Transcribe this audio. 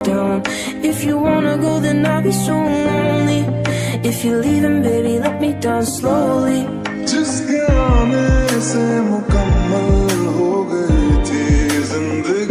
down. If you wanna go, then I'll be so lonely. If you're leaving, baby, let me down slowly. Just get honest and we'll